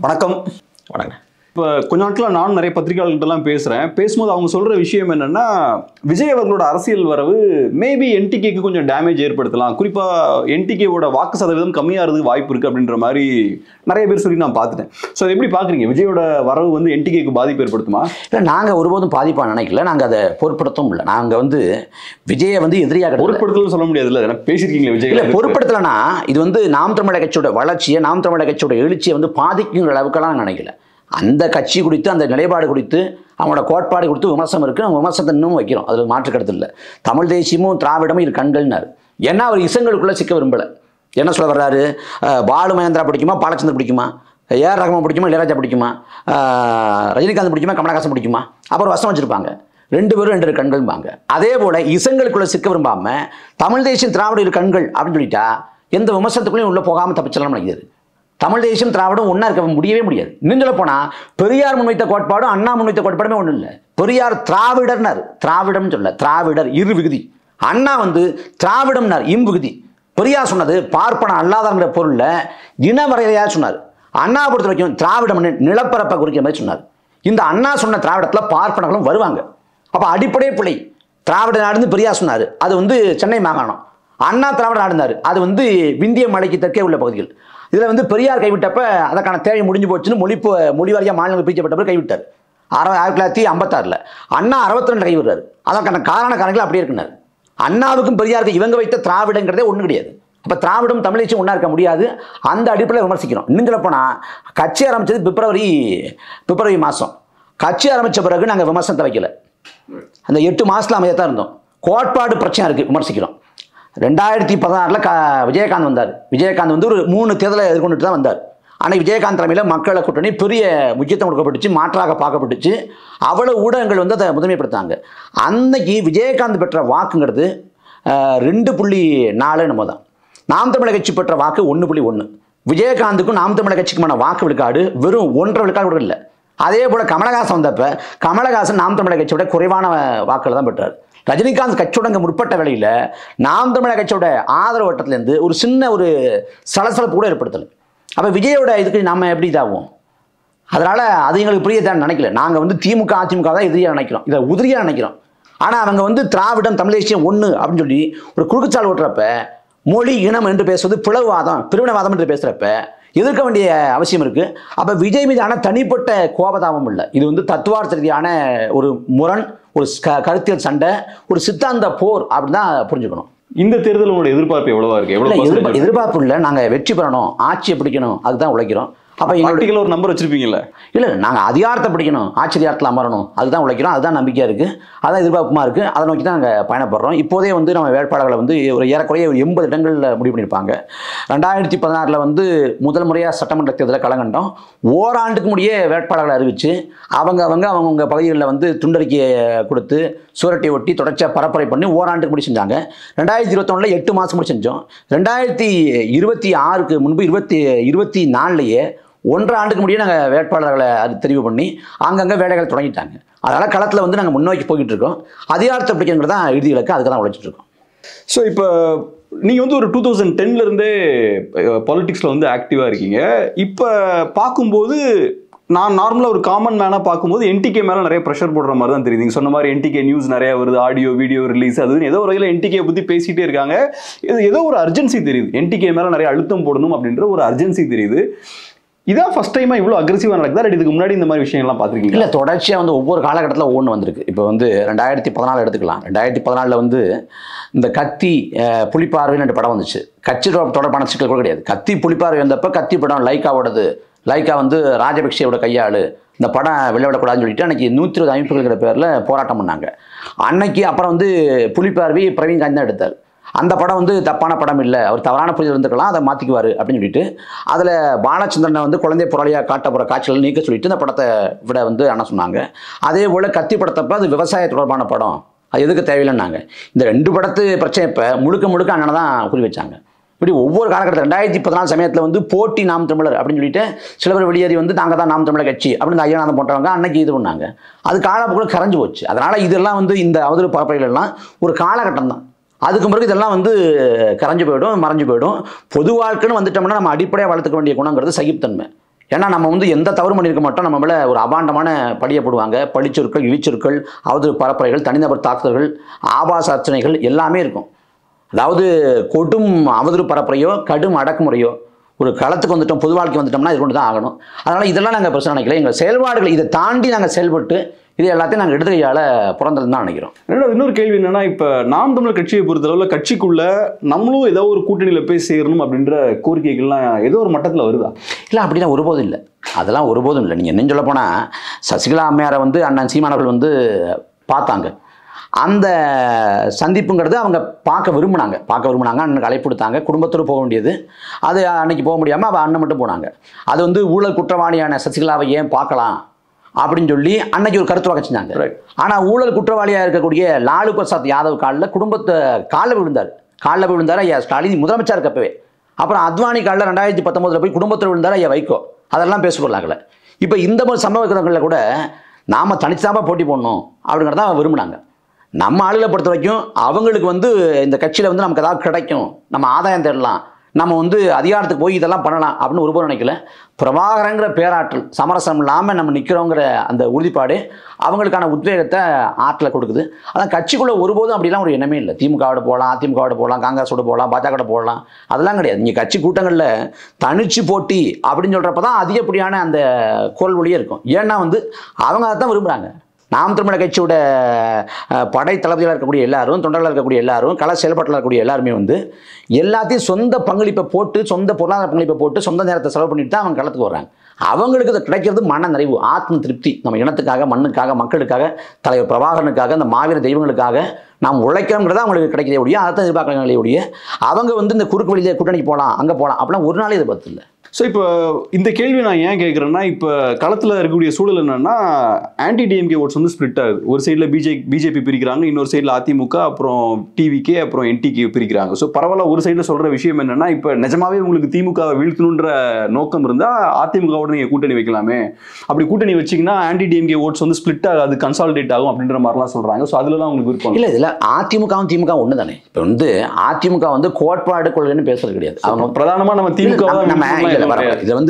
வணக்கம். வணக்கம். இப்போ கொஞ்ச நாட்களாக நானும் நிறைய பத்திரிகையாளர்கிட்டலாம் பேசும்போது அவங்க சொல்கிற விஷயம் என்னென்னா, விஜய் அவர்களோட அரசியல் வரவு மேபி என்டிகேக்கு கொஞ்சம் டேமேஜ் ஏற்படுத்தலாம், குறிப்பாக என்டிகேவோட வாக்கு சதவீதம் கம்மியாகிறதுக்கு வாய்ப்பு இருக்குது அப்படின்ற மாதிரி நிறைய பேர் சொல்லி நான் பார்த்துட்டேன். ஸோ அதை எப்படி பார்க்குறீங்க? விஜயோட வரவு வந்து என்டிகேக்கு பாதிப்பு ஏற்படுத்துமா? இல்லை, நாங்கள் ஒருபோதும் பாதிப்பாக நினைக்கல. நாங்கள் அதை பொருட்படுத்தவும் இல்லை. நாங்கள் விஜயை எதிரியாக பொருட்படுத்தலும் சொல்ல முடியாது. இல்லை, பேசியிருக்கீங்களா விஜய்? இல்லை, பொருட்படுத்தலைன்னா இது நாம் தமிழர் கட்சியோட வளர்ச்சியை, நாம் தமிழர் கட்சியோட எழுச்சியை பாதிக்குங்கிற அளவுக்கெல்லாம் நான் நினைக்கல. அந்த கட்சி குறித்து, அந்த நிலைப்பாடு குறித்து, அவங்களோட கோட்பாடு குறித்து விமர்சனம் இருக்குது. நம்ம விமர்சனத்தை இன்னும் வைக்கிறோம், அதில் மாற்று கருத்து இல்லை. தமிழ் தேசியமும் திராவிடமும் இது கண்கள்னாரு. ஏன்னா அவர் இசங்களுக்குள்ளே சிக்க விரும்பலை. என்ன சொல்ல வர்றாரு? பாலு மகேந்திரா பிடிக்குமா, பாலச்சந்தர் பிடிக்குமா, ஏஆர் ரஹ்மான் பிடிக்குமா, இளையராஜா பிடிக்குமா, ரஜினிகாந்த் பிடிக்குமா, கமலஹாசன் பிடிக்குமா? அப்புறம் வசம் வச்சுருப்பாங்க. ரெண்டு பேரும் ரெண்டு கண்கள்பாங்க. அதே போல் இசங்களுக்குள்ளே சிக்க விரும்பாமல் தமிழ் தேசியம் திராவிட இரு கண்கள் அப்படின்னு சொல்லிட்டா எந்த விமர்சனத்துக்குள்ளேயும் உள்ளே போகாமல் தப்பிச்சலாம் நினைக்கிறது. தமிழ் தேசியம் திராவிடம் ஒன்றா இருக்க முடியவே முடியாது. இன்னும் சொல்ல போனால் பெரியார் முன்வைத்த கோட்பாடும் அண்ணா முன்வைத்த கோட்பாடுமே ஒன்றும் இல்லை. பெரியார் திராவிடர்னார், திராவிடம் சொல்ல, திராவிடர் இரு விகுதி. அண்ணா திராவிடம்னார் இம்விகுதி. பெரியார் சொன்னது பார்ப்பன அல்லாதங்கிற பொருளில் இனவரையாக சொன்னார். அண்ணா பொறுத்த வரைக்கும் திராவிடம் நிலப்பரப்பை குறிக்கிற மாதிரி சொன்னார். இந்த அண்ணா சொன்ன திராவிடத்தில் பார்ப்பனர்களும் வருவாங்க. அப்போ அடிப்படை பிழை. திராவிட நாடுன்னு பெரியார் சொன்னார், அது சென்னை மாகாணம். அண்ணா திராவிட நாடுனார், அது விந்திய மலைக்கு தெற்கே உள்ள பகுதிகள். இதில் பெரியார் கைவிட்டப்ப அதற்கான தேவை முடிஞ்சு போச்சுன்னு மொழி வாரியாக மாநிலங்கள் பிரிக்கப்பட்டப்ப கைவிட்டார் 1956. அண்ணா 62 கைவிடுறாரு. அதற்கான காரணங்கள் அப்படியே இருக்குனார். அண்ணாவுக்கும் பெரியாருக்கு இவங்க வைத்த திராவிடங்கிறதே ஒன்றும் கிடையாது. அப்போ திராவிடம் தமிழ் தேசியம் ஒன்றா இருக்க முடியாது. அந்த அடிப்படையில் விமர்சிக்கிறோம். இன்னும் சொல்ல போனால் கட்சி ஆரம்பித்தது பிப்ரவரி மாதம். கட்சி ஆரம்பித்த பிறகு நாங்கள் விமர்சனத்தை வைக்கல. அந்த 8 மாதத்தில் அமைதியாக தான் இருந்தோம். கோட்பாடு பிரச்சனை இருக்குது, விமர்சிக்கிறோம். 2016 விஜயகாந்த் வந்தார். விஜயகாந்த் ஒரு 3 தேர்தலை எதிர்கொண்டுட்டு தான் வந்தார். ஆனால் விஜயகாந்த் தலைமையில் மக்களை கூட்டணி பெரிய முக்கியத்துவம் கொடுக்கப்பட்டுச்சு, மாற்றாக பார்க்கப்பட்டுச்சு. அவ்வளவு ஊடகங்கள் அதை முதன்மைப்படுத்தாங்க. அன்னைக்கு விஜயகாந்த் பெற்ற வாக்குங்கிறது 2.4 நம்ம தான். நாம் தமிழர் கட்சி பெற்ற வாக்கு 1.1. விஜயகாந்துக்கும் நாம் தமிழர் கட்சிக்குமான வாக்கு விழுக்காடு வெறும் 1.5 விழுக்காடு கூட இல்லை. அதே போல் கமலஹாசன் வந்தப்ப கமலஹாசன் நாம் தமிழர் கட்சியோட குறைவான வாக்குகள் தான் பெற்றார். ரஜினிகாந்த் கட்சியோட முற்பட்ட வேளையில் நாம் தமிழர் கட்சியோட ஆதரவு வட்டத்திலேருந்து ஒரு சின்ன சலசலப்பு கூட ஏற்படுத்தலை. அப்போ விஜயோட இதுக்கு நம்ம எப்படி இதாகும்? அதனால் அது எங்களுக்கு புரியதான் நினைக்கல. நாங்கள் திமுக அதிமுக தான் எதிரியாக நினைக்கிறோம், இதை உதிரியாக நினைக்கிறோம். ஆனால் அவங்க திராவிடம் தமிழ் தேசியம் ஒன்று அப்படின்னு சொல்லி ஒரு குறுக்குச்சால் ஓட்டுறப்ப, மொழி இனம் என்று பேசுவது பிளவுவாதம், பிரிவினவாதம் என்று பேசுகிறப்ப எதிர்க்க வேண்டிய அவசியம் இருக்குது. அப்போ விஜய் மீதான தனிப்பட்ட கோபதாபம் இல்லை. இது தத்துவார்த்த ரீதியான ஒரு முரண், ஒரு கருத்தியல் சண்டை, ஒரு சித்தாந்த போர் அப்படின்னு தான் புரிஞ்சுக்கணும். இந்த தேர்தல் உங்களோட எதிர்பார்ப்பு எவ்வளவா இருக்கு? எதிர்பார்ப்பு இல்லை, நாங்கள் வெற்றி பெறணும், ஆட்சியை பிடிக்கணும், அதுதான் உழைக்கிறோம். அப்போ எங்களுக்கு ஒரு நம்பர் வச்சிருப்பீங்கல்ல? இல்லை, நாங்கள் அதிகாரத்தை பிடிக்கணும், ஆட்சி அதிகாரத்தில் அமரணும், அதுதான் உழைக்கிறோம், அதுதான் நம்பிக்கையாக இருக்குது, அதான் எதிர்பார்ப்புமா இருக்குது. அதை நோக்கி தான் நாங்கள் பயணப்படுறோம். இப்போதே நம்ம வேட்பாளர்களை ஒரு ஏறக்குறைய 80 இடங்களில் முடிவு பண்ணியிருப்பாங்க. 2016 முதல் முறையாக சட்டமன்ற தேர்தலில் களங்கண்டோம். ஓராண்டுக்கு முடிய வேட்பாளர்களை அறிவித்து அவங்க பகுதிகளில் துண்டறிக்கையை கொடுத்து சுவரட்டை ஒட்டி தொடர்ச்சியாக பரப்புரை பண்ணி ஓராண்டுக்கு முடி செஞ்சாங்க. 2021 8 மாதம் முடி செஞ்சோம். 2026 முன்பு 2024 1.5 ஆண்டுக்கு முடிய நாங்கள் வேட்பாளர்களை தெரிவு பண்ணி அங்கங்கே வேலைகளை தொடங்கிட்டாங்க. அதனால் களத்தில் நாங்கள் முன்னோக்கி போய்கிட்டு இருக்கோம். அதிகாரத்தை பிடிக்கிறது தான் இறுதி இலக்கு, அதுக்கு தான் உழைச்சிட்டு இருக்கோம். ஸோ இப்போ நீங்கள் ஒரு 2010 பாலிடிக்ஸில் ஆக்டிவாக இருக்கீங்க. இப்போ பார்க்கும்போது நான் நார்மலாக ஒரு காமன் மேனாக பார்க்கும்போது என்டிகே மேலே நிறைய ப்ரெஷர் போடுற மாதிரி தான் தெரியுது. நீங்கள் சொன்ன மாதிரி என்டிகே நியூஸ் நிறையா வருது, ஆடியோ வீடியோ ரிலீஸ், அது ஏதோ ஒரு வகையில் என்டிகே பற்றி பேசிகிட்டே இருக்காங்க. ஏதோ ஒரு அர்ஜென்சி தெரியுது, என்டிகே மேலே நிறைய அழுத்தம் போடணும் அப்படின்ற ஒரு அர்ஜென்சி தெரியுது. இதான் ஃபர்ஸ்ட் டைமாக இவ்வளோ அக்ரெசிவாக நடக்குதா? இதுக்கு முன்னாடி இந்த மாதிரி விஷயங்கள்லாம் பார்த்துருக்கீங்க? இல்லை, தொடர்ச்சியாக ஒவ்வொரு காலகட்டத்தில் ஒவ்வொன்று வந்திருக்கு. இப்போ 2014 எடுத்துக்கலாம். 2014 இந்த கத்தி புலிப்பார்வைன்னு 2 படம் வந்துச்சு. கட்சி தொடர்பான சிக்கல் கூட கிடையாது. கத்தி புலிப்பார்வை வந்தப்போ கத்தி படம் லைக்காவோடது, லைக்கா ராஜபக்சேவோட கையாளு, இந்த படம் வெளியிடக்கூடாதுன்னு சொல்லிட்டு அன்றைக்கி 120 அமைப்புகள் பேரில் போராட்டம் பண்ணாங்க. அன்னைக்கு அப்புறம் புலிப்பார்வை பிரவீன் காந்தி தான் எடுத்தார். அந்த படம் தப்பான படம் இல்லை, அவர் தவறான புரிதல் இருந்துக்கலாம், அதை மாற்றிக்குவார் அப்படின்னு சொல்லிட்டு அதில் பாலச்சந்திரனை குழந்தை பொருளையாக காட்ட போகிற காட்சிகள் நீக்க சொல்லிட்டு இந்த படத்தை விட அண்ணா சொன்னாங்க. அதே போல் கத்தி படத்தப்போ அது விவசாய தொடர்பான படம், அது எதுக்கு தேவையில்லைன்னாங்க. இந்த 2 படத்து பிரச்சனை இப்போ முழுக்க அண்ணனை தான் குறி வச்சாங்க. இப்படி ஒவ்வொரு காலகட்டத்தில் 2014 சமயத்தில் போட்டி நாம் தமிழர் அப்படின்னு சொல்லிட்டு சில பேர் வெளியேறி நாங்கள் தான் நாம் தமிழர் கட்சி அப்படின்னு ஐயநாதம் போன்றவங்க அன்னைக்கு இது பண்ணாங்க. அது காலப்போக்கில் கரைஞ்சு போச்சு. அதனால் இதெல்லாம் இந்த அவதூறு பரப்புரைகளெல்லாம் ஒரு காலகட்டம் தான். அதுக்கு பிறகு இதெல்லாம் கரைஞ்சு போயிடும், மறைஞ்சு போயிடும். பொது வாழ்க்கைன்னு வந்துட்டோம்னா நம்ம அடிப்படையாக வளர்த்துக்க வேண்டிய குணங்கிறது சகிப்புத்தன்மை. ஏன்னா நம்ம வந்து எந்த தவறு பண்ணியிருக்க மாட்டோம், நம்ம மேலே ஒரு அபாண்டமான பழியை போடுவாங்க. பழிச்சொற்கள், இழிச்சொற்கள், அவதூறு பரப்புரைகள், தனிநபர் தாக்குதல்கள், ஆபாச அர்ச்சனைகள் எல்லாமே இருக்கும். அதாவது கொடும் அவதூறு பரப்புரையோ கடும் அடக்குமுறையோ ஒரு களத்துக்கு வந்துட்டோம், பொது வாழ்க்கை வந்துட்டோம்னா இது கொண்டு தான் ஆகணும். அதனால் இதெல்லாம் நாங்கள் பிரச்சனை நினைக்கல. எங்கள் செயல்பாடுகள் இதை தாண்டி நாங்கள் செயல்பட்டு இது எல்லாத்தையும் நாங்கள் இடது கையால் பிறந்தது தான் நினைக்கிறோம். இன்னொரு கேள்வி என்னன்னா, இப்போ நாம் தமிழர் கட்சியை பொறுத்தளவில் கட்சிக்குள்ள நம்மளும் ஏதோ ஒரு கூட்டணியில் போய் சேரணும் அப்படின்ற கோரிக்கைகள்லாம் ஏதோ ஒரு மட்டத்தில் வருதா? இல்லை, அப்படிலாம் ஒருபோதும் இல்லை. அதெல்லாம் ஒருபோதும் இல்லை. நீங்கள் என்ன சொல்ல போனால் சசிகலா அம்மையாரை வந்து அண்ணன் சீமானவர்கள் வந்து பார்த்தாங்க. அந்த சந்திப்புங்கிறது அவங்க பார்க்க விரும்பினாங்க. அண்ணனுக்கு அழைப்பு கொடுத்தாங்க. குடும்பத்தோடு போக வேண்டியது, அது அன்னைக்கு போக முடியாமல் அவள் அண்ணன் மட்டும் போனாங்க. அது வந்து ஊழல் குற்றவாளியான சசிகலாவை ஏன் பார்க்கலாம் அப்படின்னு சொல்லி அன்னைக்கு ஒரு கருத்து வாக்க செஞ்சாங்க. ஆனால் ஊழல் குற்றவாளியாக இருக்கக்கூடிய லாலு பிரசாத் யாதவ் குடும்பத்தை காலில் விழுந்தார் ஐயா ஸ்டாலின் முதலமைச்சர் இருக்கப்பவே. அப்புறம் அத்வானி காலில் 2019 போய் குடும்பத்தில் விழுந்தார் ஐயா வைகோ. அதெல்லாம் பேசப்படலாங்கல்ல. இப்போ இந்த மாதிரி சம்பவங்களில் கூட நாம் தனிச்சாமல் போட்டி போடணும் அப்படிங்கிறத விரும்பினாங்க. நம்ம ஆளுகளை பொறுத்த வரைக்கும் அவங்களுக்கு வந்து இந்த கட்சியில் வந்து நமக்கு ஏதாவது கிடைக்கும், நம்ம ஆதாயம் தேடலாம், நம்ம வந்து அதிகாரத்துக்கு போய் இதெல்லாம் பண்ணலாம் அப்படின்னு ஒருபோதும் நினைக்கல. பிரபாகரங்கிற பேராற்றல், சமரசம் இல்லாமல் நம்ம நிற்கிறோங்கிற அந்த உறுதிப்பாடு அவங்களுக்கான உத்வேகத்தை ஆற்றலை கொடுக்குது. அதான் கட்சிக்குள்ளே ஒருபோதும் அப்படிலாம் ஒரு எண்ணமே இல்லை. திமுகவோட போகலாம், அதிமுகவோட போகலாம், காங்கிரஸோட போகலாம், பாஜகவோட போகலாம், அதெல்லாம் கிடையாது. நீங்கள் கட்சி கூட்டங்களில் தனிச்சு போட்டி அப்படின்னு சொல்கிறப்ப தான் அதிகப்படியான அந்த குரல் ஒளியே இருக்கும். ஏன்னா வந்து அவங்க அதை தான் விரும்புகிறாங்க. நாம் தமிழர் கட்சியோட படை தளபதியாக இருக்கக்கூடிய எல்லாரும், தொண்டர்களாக இருக்கக்கூடிய எல்லாரும், கள செயல்பாட்டில் இருக்கக்கூடிய எல்லாருமே வந்து எல்லாத்தையும் சொந்த பங்களிப்பை போட்டு, சொந்த பொருளாதார பங்களிப்பை போட்டு, சொந்த நேரத்தை செலவு பண்ணிட்டு தான் அவங்க களத்துக்கு வர்றாங்க. அவங்களுக்கு அது கிடைக்கிறது மன நிறைவு, ஆத்ம திருப்தி. நம்ம இனத்துக்காக, மண்ணுக்காக, மக்களுக்காக, தலைவர் பிரபாகரனுக்காக, அந்த மாவீர தெய்வங்களுக்காக நாம் உழைக்கிறோங்கிறத அவங்களுக்கு கிடைக்கிறதே ஒழிய, அதை எதிர்பார்க்கறதே ஒழிய அவங்க வந்து இந்த குறுக்கு வழியிலே கூட்டணிக்கு போகலாம், அங்கே போகலாம் அப்படிலாம் ஒரு நாளே எதிர்பார்த்து இல்லை. ஸோ இப்போ இந்த கேள்வி நான் ஏன் கேட்குறேன்னா, இப்போ களத்தில் இருக்கக்கூடிய சூழல் என்னன்னா, ஆன்டி டிஎம்கே ஓட்ஸ் வந்து ஸ்ப்ளிட் ஆகுது. ஒரு சைடில் பிஜேபி பிரிக்கிறாங்க, இன்னொரு சைடில் அதிமுக, அப்புறம் டிவிகே, அப்புறம் என்டிகே பிரிக்கிறாங்க. ஸோ பரவாயில்ல, ஒரு சைடில் சொல்கிற விஷயம் என்னன்னா, இப்போ நிஜமாவே உங்களுக்கு திமுகவை வீழ்த்தணுன்ற நோக்கம் இருந்தால் அதிமுகவோட நீங்கள் கூட்டணி வைக்கலாமே, அப்படி கூட்டணி வச்சிங்கன்னா ஆன்டி டிஎம்கே ஓட்ஸ் வந்து ஸ்ப்ளிட் ஆகாது, கன்சாலிடேட் ஆகும் அப்படின்ற மாதிரிலாம் சொல்கிறாங்க. ஸோ அதுலலாம் உங்களுக்கு விருப்பம் இல்லை? இதில் அதிமுகவும் திமுக ஒன்று தானே. இப்போ வந்து அதிமுக வந்து கோட்பாடு கொள்கைன்னு பேசுறது கிடையாது. அவங்க பிரதானமாக நம்ம திமுக இதில் வந்து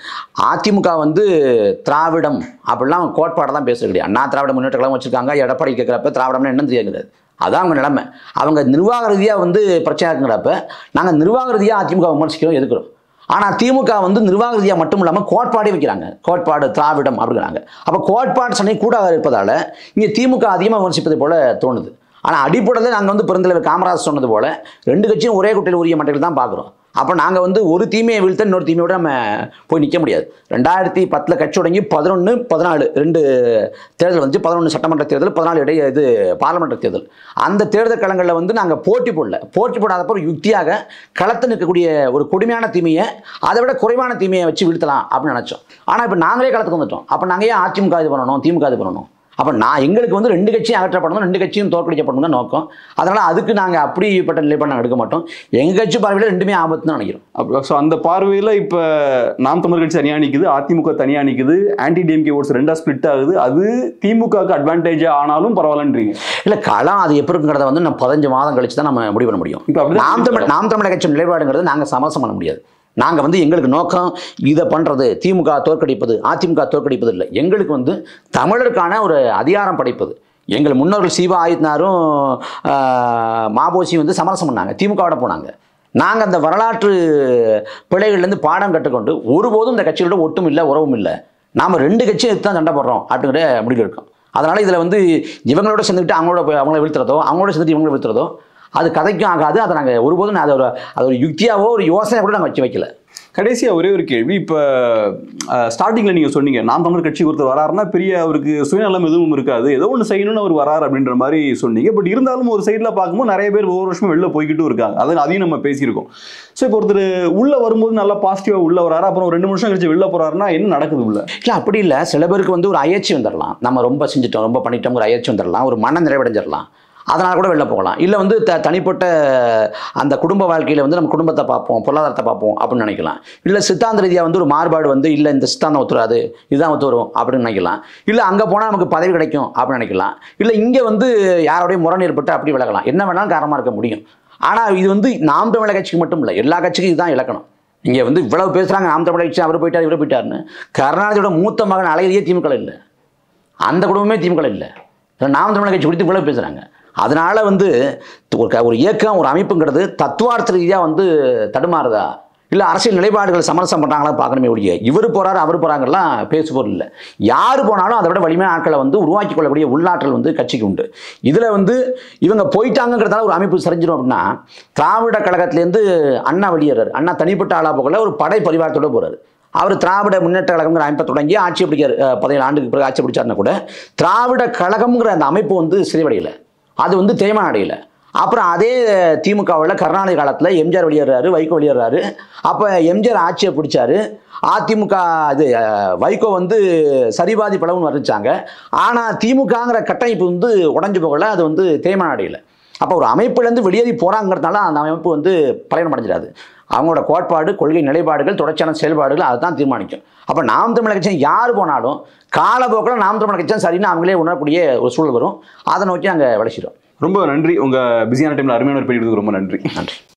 அதிமுக வந்து திராவிடம் அப்படிலாம் கோட்பாடை தான் பேசுறது கிடையாது. அண்ணா திராவிட முன்னேற்ற கழகம் வச்சிருக்காங்க, எடப்பாடி கேட்குறப்ப திராவிடம்னா என்னன்னு தெரியாது. அதான் அவங்க நிலைமை. அவங்க நிர்வாக ரீதியாக வந்து பிரச்சனை இருக்குங்கிறப்ப நாங்கள் நிர்வாக ரீதியாக அதிமுக விமர்சிக்கிறோம், எதுக்குறோம். ஆனால் திமுக வந்து நிர்வாக ரீதியாக மட்டும் இல்லாமல் கோட்பாடே வைக்கிறாங்க. கோட்பாடு திராவிடம் அப்படிங்கிறாங்க. அப்போ கோட்பாடு சண்டை கூட இருப்பதால் இங்கே திமுக அதிகமாக விமர்சிப்பது போல தோணுது. ஆனால் அடிப்படையில் நாங்கள் வந்து பெருந்தலைவர் காமராஜ் சொன்னது போல் 2 கட்சியும் ஒரே குட்டையில் உரிய மட்டையில் தான் பார்க்குறோம். அப்போ நாங்கள் வந்து ஒரு தீமையை வீழ்த்த இன்னொரு தீமையோட நம்ம போய் நிற்க முடியாது. 2010 கட்சி தொடங்கி 11, 14 2 தேர்தல் வந்து 11 சட்டமன்ற தேர்தல், 14 இது பார்லமெண்ட் தேர்தல். அந்த தேர்தல் களங்களில் வந்து நாங்கள் போட்டி போடாதப்போ ஒரு யுக்தியாக களத்து நிற்கக்கூடிய ஒரு கொடுமையான தீமையை அதை விட குறைவான தீமையை வச்சு வீழ்த்தலாம் அப்படின்னு நினச்சோம். ஆனால் இப்போ நாங்களே களத்துக்கு வந்துட்டோம். அப்போ நாங்கள் ஏன் அதிமுக இது பண்ணணும், திமுக இது பண்ணணும்? அப்போ எங்களுக்கு வந்து 2 கட்சியும் அகற்றப்படணும், 2 கட்சியும் தோற்கடிக்கப்படணும் தான் நோக்கம். அதனால் அதுக்கு நாங்கள் அப்படிப்பட்ட நிலைப்பாடு நாங்கள் எடுக்க மாட்டோம். எங்கள் கட்சி பார்வையில் 2மே ஆபத்து தான் நினைக்கிறோம். அப்போ ஸோ அந்த பார்வையில் இப்போ நாம் தமிழர் கட்சி தனியாக நிற்குது, அதிமுக தனியாக நிற்குது, ஆன்டி டிஎம்கே ஓட்ஸ் 2ஆக ஸ்பிளிட் ஆகுது. அது திமுகவுக்கு அட்வான்டேஜாக ஆனாலும் பரவாயில்லன்றீங்க. இல்லை, களம் அது எப்படி இருக்குங்கிறத வந்து நம்ம 15 மாதம் கழிச்சு தான் நம்ம முடிவு பண்ண முடியும். இப்போ நாம் தமிழர் கட்சி நிலைப்பாடுங்கிறது நாங்கள் சமரசம் பண்ண முடியாது. நாங்கள் வந்து எங்களுக்கு நோக்கம் இதை பண்ணுறது, திமுக தோற்கடிப்பது, அதிமுக தோற்கடிப்பது இல்லை. எங்களுக்கு வந்து தமிழருக்கான ஒரு அதிகாரம் படைப்பது. எங்கள் முன்னோர்கள் சீவா ஆயுத்னாரும் மாபோசி வந்து சமரசம் பண்ணாங்க, திமுகவோட போனாங்க. நாங்கள் அந்த வரலாற்று பிழைகள்லேருந்து பாடம் கற்றுக்கொண்டு ஒருபோதும் இந்த கட்சிகளோட ஒட்டும் இல்லை, உறவும் இல்லை. நாம் 2 கட்சியும் எடுத்து தான் சண்டை போடுறோம் அப்படிங்கிற முடிவு இருக்கும். அதனால் இதில் வந்து இவங்களோட சேர்ந்துக்கிட்டு அவங்கள வீழ்த்துறதோ, அவங்களோட சேர்ந்துட்டு இவங்களை வீழ்த்துறதோ அது கதைக்கும் ஆகாது. அதை நாங்கள் ஒருபோதும் அது ஒரு யுக்தியாவோ ஒரு யோசனை கூட நாங்கள் வைக்கல. கடைசியாக ஒரே ஒரு கேள்வி. இப்போ ஸ்டார்டிங்கில் நீங்கள் சொன்னீங்க, நாம் தமிழர் கட்சி ஒருத்தர் வராருன்னா பெரிய அவருக்கு சுயநலம் எதுவும் இருக்காது, ஏதோ ஒன்று செய்யணும்னு அவர் வராரு அப்படின்ற மாதிரி சொன்னீங்க. பட் இருந்தாலும் ஒரு சைடில் பார்க்கும்போது நிறைய பேர் ஒவ்வொரு வருஷமும் வெளில போய்கிட்டும் இருக்காங்க. அதையும் நம்ம பேசியிருக்கோம். ஸோ இப்போ ஒருத்தர் உள்ளே வரும்போது நல்லா பாசிட்டிவாக உள்ளே வராரு, அப்புறம் 2 நிமிஷம் கழிச்சு வெளில போகிறாருன்னா என்ன நடக்குது உள்ள? இல்லை, அப்படி இல்லை. சில பேருக்கு வந்து ஒரு அயற்சி வந்துடலாம். நம்ம ரொம்ப செஞ்சுட்டோம், ரொம்ப பண்ணிட்டோம், ஒரு அயற்சி வந்துடலாம், ஒரு மன நிறைவடைஞ்சிடலாம். அதனால் கூட வெளில போகலாம். இல்லை வந்து தனிப்பட்ட அந்த குடும்ப வாழ்க்கையில் வந்து நம்ம குடும்பத்தை பார்ப்போம், பொருளாதாரத்தை பார்ப்போம் அப்படின்னு நினைக்கலாம். இல்லை சித்தாந்த ரீதியாக வந்து ஒரு மாறுபாடு வந்து இல்லை இந்த சித்தாந்தம் ஒத்துறாது, இதுதான் ஒத்து வரும் அப்படின்னு நினைக்கலாம். இல்லை அங்கே போனால் நமக்கு பதவி கிடைக்கும் அப்படின்னு நினைக்கலாம். இல்லை இங்கே வந்து யாரோடைய முரண் ஏற்பட்டு அப்படி விலகலாம். என்ன வேணாலும் காரணமாக இருக்க முடியும். ஆனால் இது வந்து நாம் தமிழர் கட்சிக்கு மட்டும் இல்லை, எல்லா கட்சிக்கும் இதுதான் இலக்கணம். இங்கே வந்து இவ்வளவு பேசுகிறாங்க நாம் தமிழர் கட்சி அவர் போயிட்டார் இவர் போயிட்டாருன்னு. கருணாநிதியோட மூத்த மகன் அழகிரியே திமுக இல்லை, அந்த குடும்பமே திமுக இல்லை. நாம் தமிழர் கட்சி குறித்து இவ்வளவு பேசுகிறாங்க. அதனால வந்து ஒரு இயக்கம் ஒரு அமைப்புங்கிறது தத்துவார்த்த ரீதியாக வந்து தடுமாறுதா இல்லை அரசியல் நிலைப்பாடுகள் சமரசம் பண்ணுறாங்களா பார்க்கணுமே ஒழிய இவர் போகிறாரு அவர் போகிறாங்கலாம் பேசுபொருள் இல்லை. யார் போனாலும் அதை விட வலிமையான ஆட்களை வந்து உருவாக்கி கொள்ளக்கூடிய உள்ளாற்றல் வந்து கட்சிக்கு உண்டு. இதில் வந்து இவங்க போயிட்டாங்கிறதால ஒரு அமைப்பு சரிஞ்சிடும் அப்படின்னா, திராவிட கழகத்திலேருந்து அண்ணா வெளியேறாரு. அண்ணா தனிப்பட்ட ஆளாக போகல, ஒரு படை பரிவாரத்தோடு போகிறாரு. அவர் திராவிட முன்னேற்ற கழகங்கிற அமைப்பை தொடங்கி ஆட்சி பிடிக்கார். 17 ஆண்டுக்கு பிறகு ஆட்சி பிடிச்சாருன்னா கூட திராவிட கழகம்ங்கிற அந்த அமைப்பு வந்து சிதைவடையலை, அது வந்து தேய்மானம் அடையலை. அப்புறம் அதே திமுகவில் கருணாநிதி காலத்தில் எம்ஜிஆர் வெளியேறாரு, வைகோ வெளியேறாரு. அப்போ எம்ஜிஆர் ஆட்சியை பிடிச்சாரு. அதிமுக இது வைகோ வந்து சரிபாதி பலவுன்னு வர்ணிச்சாங்க. ஆனால் திமுகங்கிற கட்டமைப்பு வந்து உடஞ்சு போகல, அது வந்து தேய்மானம் அடையலை. அப்போ ஒரு அமைப்புலேருந்து வெளியேறி போகிறாங்கிறதுனால அந்த அமைப்பு வந்து பலவீனம் அடைஞ்சிடாது. அவங்களோட கோட்பாடு, கொள்கை நிலைப்பாடுகள், தொடர்ச்சியான செயல்பாடுகள் அதை தான் தீர்மானிக்கும். அப்போ நாம் தமிழர் கட்சி யார் போனாலும் காலப்போக்கில் நாம் தமிழர் கட்சி சரின்னு அவங்களே உணரக்கூடிய ஒரு சூழல் வரும். அதை நோக்கி நாங்கள் வளர்ச்சிடும். ரொம்ப நன்றி. உங்கள் பிஸியான டைமில் அருமையான பேட்டி ரொம்ப நன்றி. நன்றி.